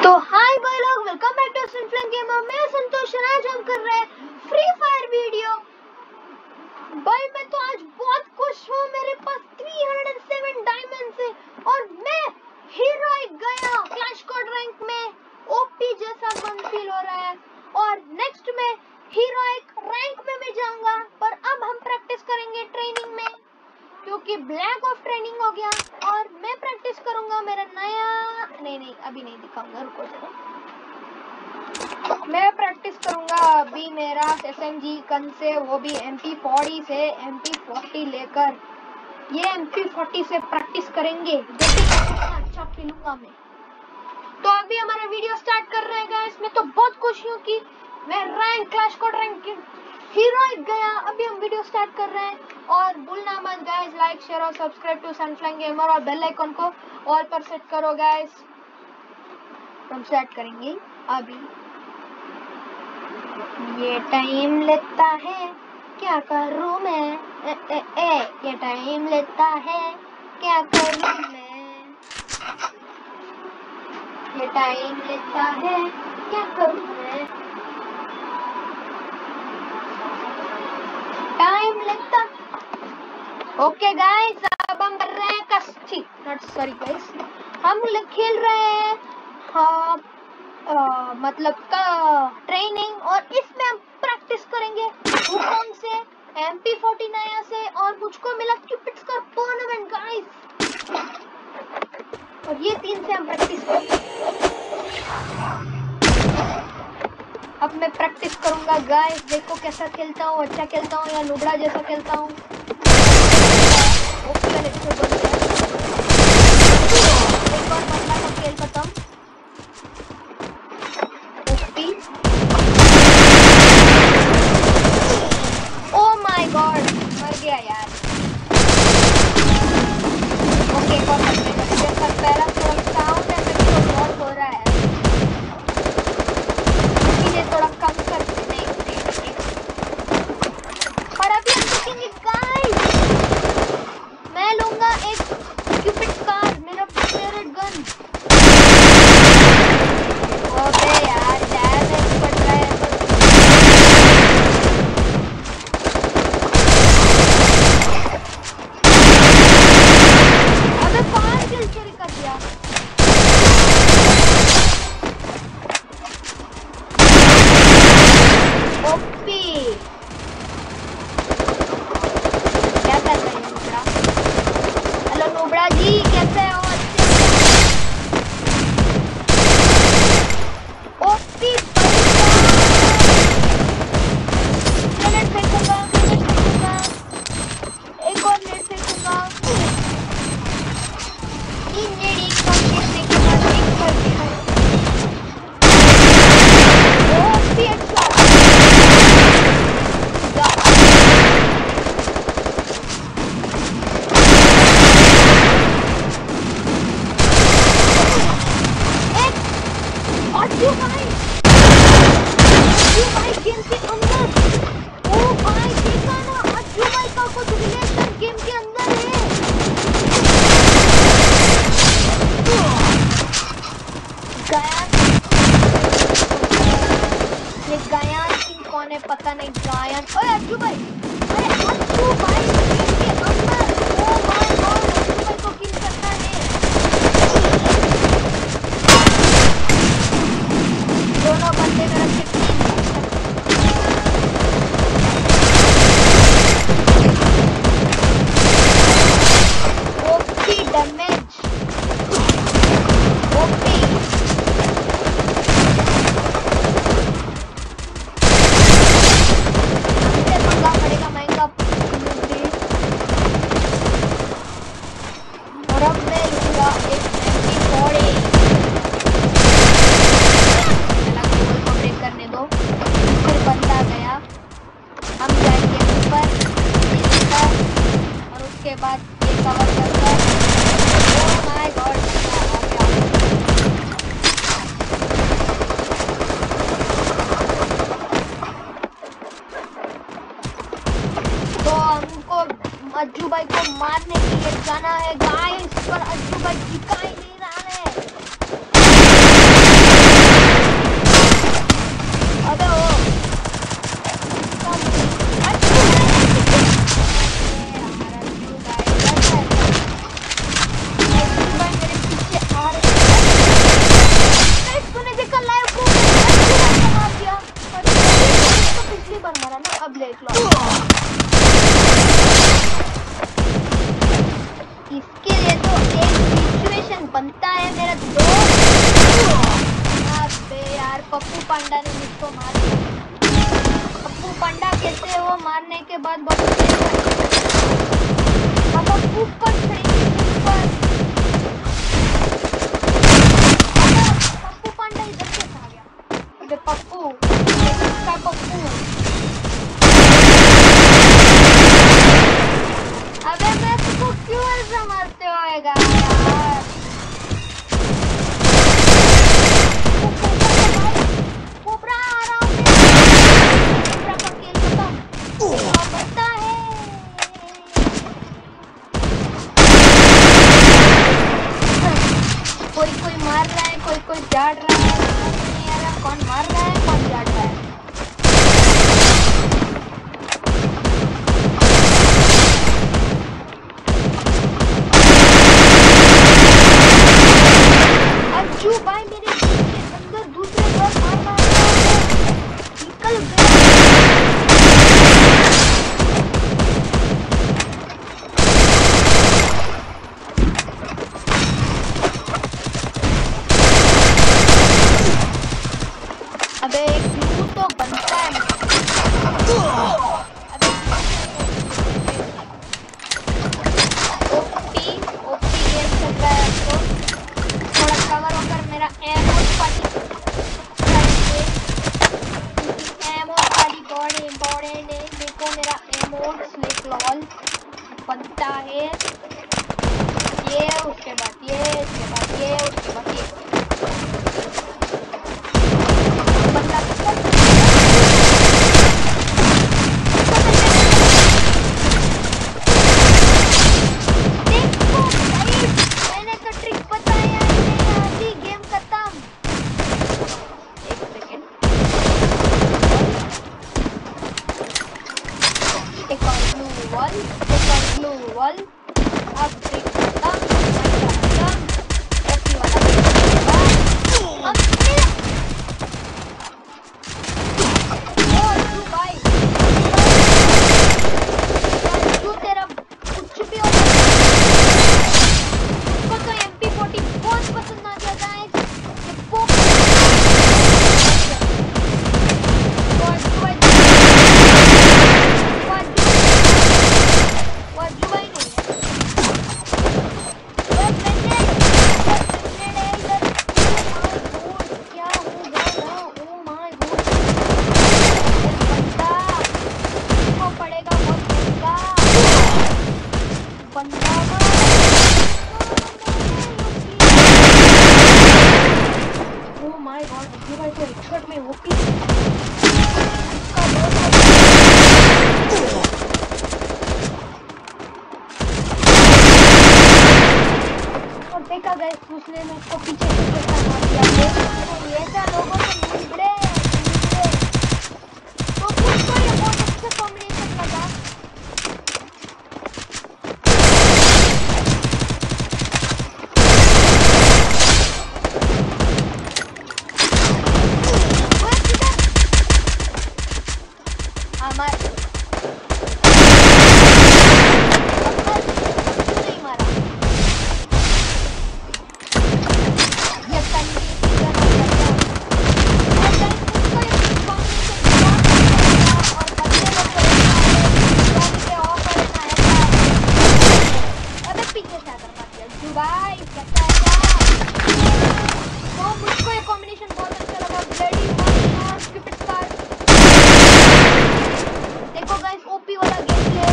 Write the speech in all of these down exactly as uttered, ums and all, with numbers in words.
तो हाय भाई लोग, welcome back to simple gamer. मैं संतोष, आज हम कर रहे हैं फ्री फायर वीडियो। भाई मैं तो आज बहुत खुश हूँ, मेरे पास तीन सौ सात डायमंड्स है और मैं हीरोइक गया क्लैश कोड रैंक में। ओपी जैसा मन फील हो रहा है और नेक्स्ट में हीरोइक रैंक में मैं जाऊंगा। पर अब हम प्रैक्टिस करेंगे ट्रेनिंग में, क्योंकि ब्लैक ऑफ ट्रेनिंग हो गया और मैं प्रैक्टिस करूंगा मेरा नया नहीं नहीं अभी नहीं दिखाऊंगा, रुको जरा। मैं प्रैक्टिस करूंगा अभी मेरा एसएमजी गन से, वो भी एम पी फोर्टी से एम पी फोर्टी लेकर। ये एम पी फोर्टी से प्रैक्टिस करेंगे, देखिए कितना अच्छा खेलूंगा मैं। तो अभी हमारा वीडियो स्टार्ट कर रहे हैं गाइस। मैं तो बहुत खुश हूँ कि मैं rank clash squad rank heroic गया। अभी हम वीडियो स्टार्ट कर रहे हैं और भूलना मत गाइस, लाइक शेयर और सब्सक्राइब टू सनफ्लाइंग गेमर और बेल आइकन को ऑल पर सेट करो गाइस। हम स्टार्ट करेंगे अभी। ये टाइम लेता है, क्या करूं मैं, ए, ए, ए, ये टाइम लेता है, क्या करूं मैं, ये टाइम लेता है, क्या करूं मैं, टाइम लेता। ओके गाइस, अब हम कर रहे हैं कस्टी नॉट सॉरी गाइस, हम खेल रहे हैं हाँ आ, मतलब का ट्रेनिंग, और इसमें हम प्रैक्टिस करेंगे वुकोंग से, एम पी फोर्टी नया से, और मुझको मिला क्यूपिड का टूर्नामेंट गाइस, और ये तीन से हम प्रैक्टिस करेंगे। अब मैं प्रैक्टिस करूंगा गाइस, देखो कैसा खेलता हूँ, अच्छा खेलता हूँ या नुबड़ा जैसा खेलता हूँ। ओके लेट्स गो, एक और बंदा का खेल खत्म। ओपी, ओह माय गॉड, मर गया यार। ओके एक और बंदा का पहला थोड़ा साउंड है तो बहुत हो रहा है, इसलिए थोड़ा कम कर नहीं नहीं। और अभी हम देखेंगे गाइस, मैं लूंगा एक क्यूपिड कार, मेरा फेवरेट गन। ओके यार डैमेज पड़ रहा है तो अबे पांच किल चोरी कर दिया। ओपी क्या कर रहे हैं नुबड़ा? हेलो नुबड़ा जी, कैसे हो? ओपी ग्रेनेड फेंकूंगा, ग्रेनेड फेंकूंगा, एक और नेट फेंकूंगा, तीन नेट एक साथ फेंकूंगा, एक कर दिया। OP headshot, Ajjubhai, Ajjubhai game के अंदर। ओ भाई देखा ना, अज्जुभाई का कुछ रिलेशन गेम के अंदर है। गया ये गायन सिंह कौन है पता नहीं, गायन। ओए अज्जुभाई, अरे अज्जुभाई गेम के अंदर। ओ माय गॉड, अज्जुभाई को किल करना है। दोनों बंदे मेरा फिफ्टीन ओपी डैमेज, ओपी हमसे महंगा पड़ेगा, महंगा। और अब मैं लूंगा एक एम पी फोर्टी, करने दो। फिर बंदा गया, हम जाएंगे ऊपर और उसके बाद ये कवर कर कर। ओह माय गॉड, तो हमको अज्जुभाई को मारने के लिए जाना है गाइस, पर अज्जुभाई दिखा ही नहीं रहा है। मेरा दोस्त। अबे यार पप्पू पांडा ने मुझको मार दिया। पप्पू पांडा कैसे वो मारने के बाद बहुत पापा ऊपर खड़ी थी ऊपर। पप्पू पांडा इधर से आ गया। अबे पप्पू का पप्पू। अबे मैं तुमको क्यों ऐसा मारते होएगा यार। कोबरा आ रहा हूँ मैं। कोबरा का खेल खत्म। अब बचता है। कोई कोई मार रहा है कोई कोई झाड़ रहा है। नहीं आ रहा कौन मार रहा है कौन झाड़ रहा है। अज्जू भाई मेरे घर के अंदर दूसरे घर मार रहा है। निकल गया। अबे एक व्यू तो बनता है। अबे ओपी ओपी गेम चल रहा है तो थोड़ा कवर होकर मेरा एमो पार्टी एमो वाली बॉडी बॉडी ने देखो मेरा एमो स्लिक लॉल बनता है। ये उसके बाद ये उसके बाद ये उसके बाद ये बंदा देखो गाइस मैंने तो ट्रिक बताया नहीं आधी गेम खत्म। एक सेकंड एक और ब्लू वॉल एक और ब्लू वॉल। अब ट्रिक खत्म खत्म। ओपी वाला अब मेरा भाई जो तेरा कुछ भी हो उसको तो एम पी फोर्टी बहुत पसंद आ जाता है। ये पोक वाजुबाई नहीं क्या हो गया। ओ माय गॉड पड़ेगा बहुत महंगा बंदा। ओह माय गॉड अज्जूभाई तो हेडशॉट में ओपी। और देखा गया उसने उसको पीछे से कैसा मार दिया। ऐसा लोगों से निकले तो मुझको ये बहुत अच्छा कॉम्बिनेशन लगा। हमारे नहीं मारा ये पीछे से आकर मार दिया अज्जूभाई कैसा है। तो मुझको ये कॉम्बिनेशन बहुत अच्छा लगा। ब्लडी वन स्किपिट कार देखो गाइस ओपी वाला game play.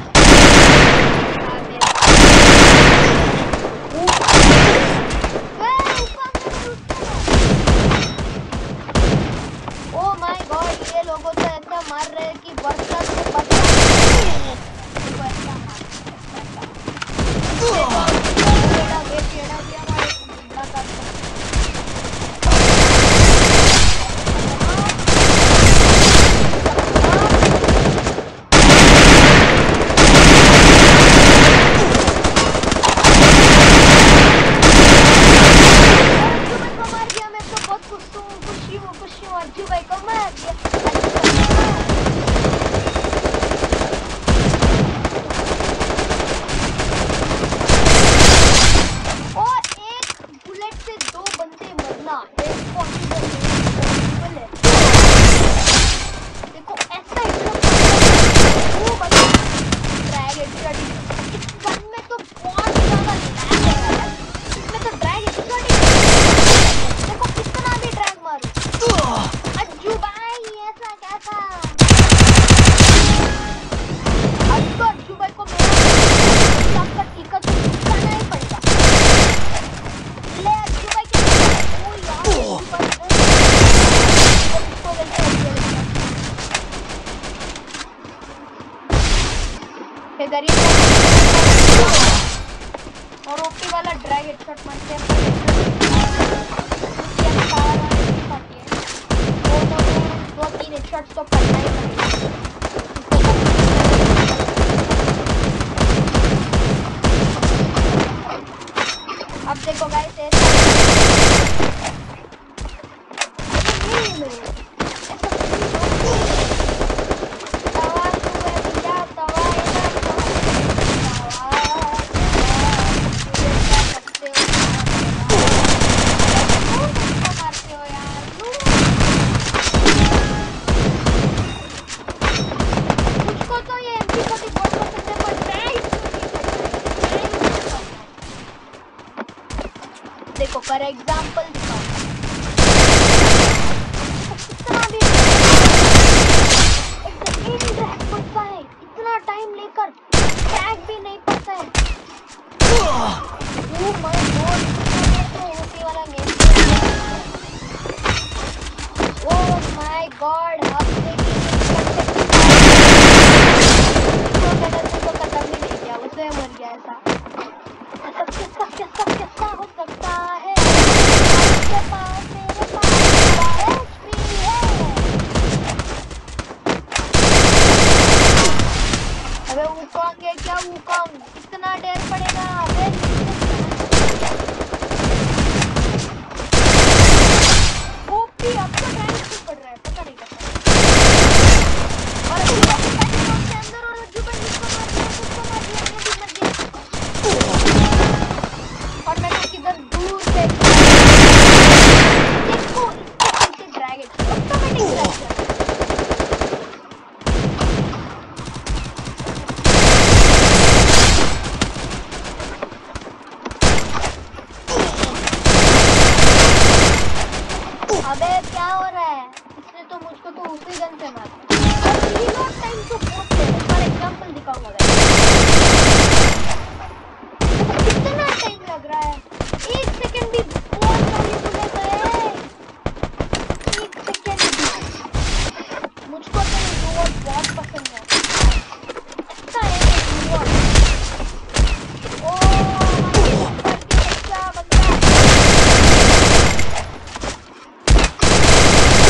Oh my God ये लोगों तो ऐसा मार रहे हैं कि बरसात से बचा देखो ऐसा मार बेटा वेट एड़ा दिया हमारे बंदा का। खुशी हूँ खुशी हूँ अज्जूभाई को मार दिया। ड्रैग हेडशॉट मारते हैं दो तीन हेडशॉट्स तो पड़ना ही पड़ेगा। अब देखो गाइस देखो फॉर एग्जाम्पल पड़ता है, इतना टाइम लेकर टैग भी नहीं पड़ता है। ओह माय गॉड, तो ओपी वाला गेम। ओह माय गॉड, अब देखिए तो मैंने उसको खत्म भी नहीं किया, उसमें मर गया। ऐसा ऐसा किसका किसका किसका हो सकता है? आपके पास मेरे पास एचपी है। अबे वुकांग है क्या? वुकांग कितना देर पड़ेगा? अबे ओपी अब तो रैंक भी पड़ रहा है, पता नहीं कैसे। और के अंदर और अज्जुभाई जिसको मार दिया उसको मार दिया, ये भी मर गया। और मैंने किधर दूर से देखो इसको ड्रैगन ऑटोमेटिक ड्रैगन। अबे क्या हो रहा है? इसने तो मुझको तो उसी गन से मारा। और रीलोड टाइम तो बहुत है। फॉर एग्जांपल दिखाऊंगा गाइस, कितना टाइम लग रहा है। एक सेकंड भी बहुत वैल्यूबल है। एक सेकंड भी मुझको तो ये रोबोट बहुत पसंद है। अच्छा है ये रोबोट। ओह क्या बंदा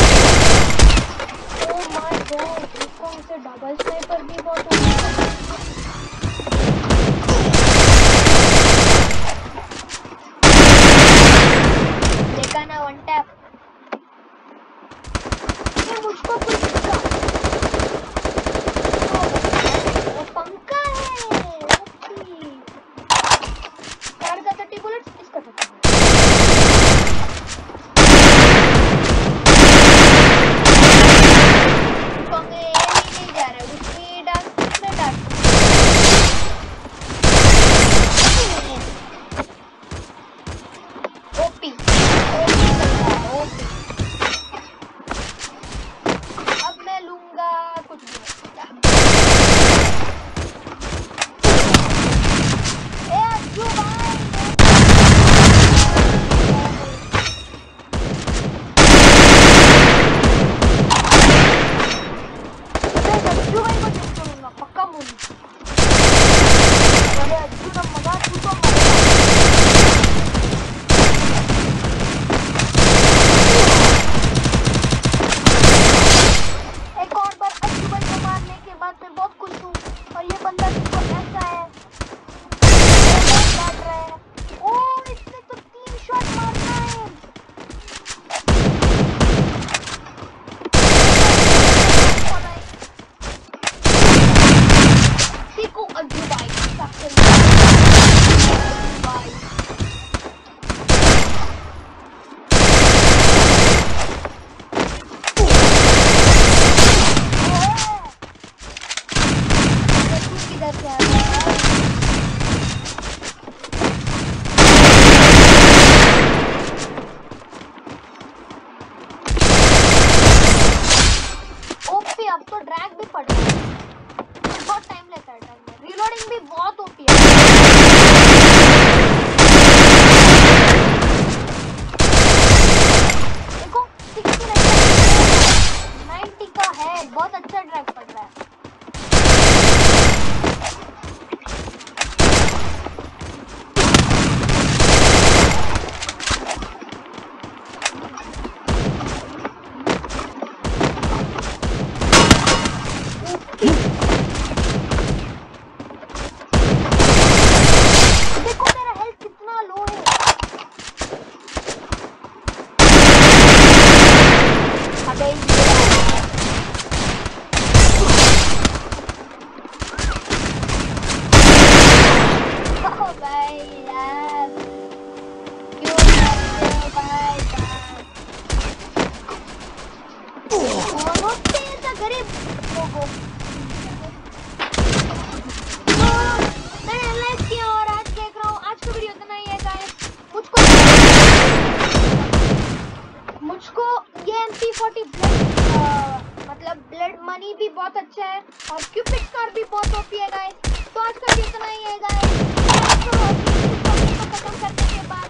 ब्लेड मनी भी बहुत अच्छा है और क्यूपिड स्टार भी बहुत ओपी है गाइस। तो आज का इतना ही है गाइस। तो खत्म करने के बाद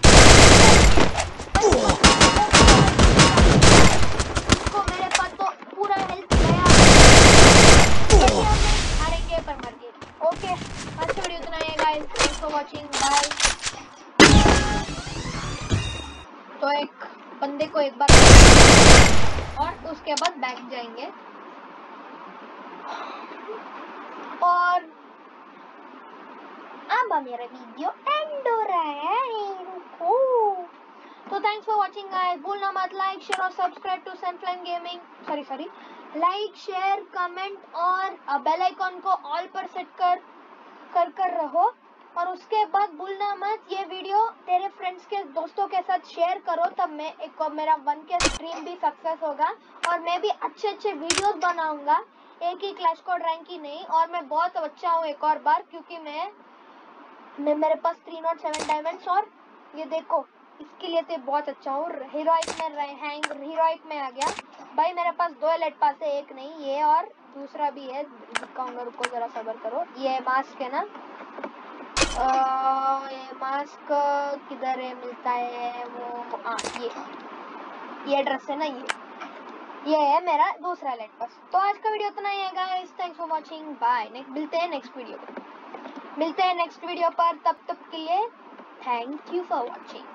को मेरे पास तो पूरा हेल्थ गया, हारेंगे पर मर गए। ओके, आज का वीडियो इतना ही है guys. Thanks for watching, bye. तो एक बंदे को एक बार और उसके बाद बैक जाएंगे और अब मेरा वीडियो एंड हो रहा है। रुको। तो थैंक्स फॉर वाचिंग गाइस। भूलना मत लाइक शेयर और subscribe to sunflame gaming. Sorry sorry like share comment और बेल आइकॉन को ऑल पर सेट कर कर कर रहो। और उसके बाद भूलना मत ये वीडियो तेरे फ्रेंड्स के दोस्तों के साथ शेयर करो, तब मैं एक मेरा वन के स्ट्रीम भी सक्सेस होगा और मैं भी अच्छे अच्छे वीडियोस बनाऊंगा, एक ही क्लैश कोड रैंक की नहीं। और मैं बहुत अच्छा हूँ एक और बार, क्योंकि मैं मैं मेरे पास थ्री नॉट सेवन डायमंड्स और ये देखो इसके लिए तो बहुत अच्छा हूँ। हीरोइक में हैंग हीरोइक में आ गया भाई। मेरे पास दो एलेट पास है, एक नहीं ये और दूसरा भी है, दिखाऊंगा, रुको जरा सब्र करो। ये मास्क है ना, आ, ये मास्क किधर है, मिलता है वो, हाँ ये ये ड्रेस है ना, ये ये है मेरा दूसरा एलेट पास। तो आज का वीडियो इतना ही है guys. Thanks for watching, bye. Next मिलते हैं नेक्स्ट वीडियो मिलते हैं नेक्स्ट वीडियो पर। तब तक के लिए थैंक यू फॉर वाचिंग।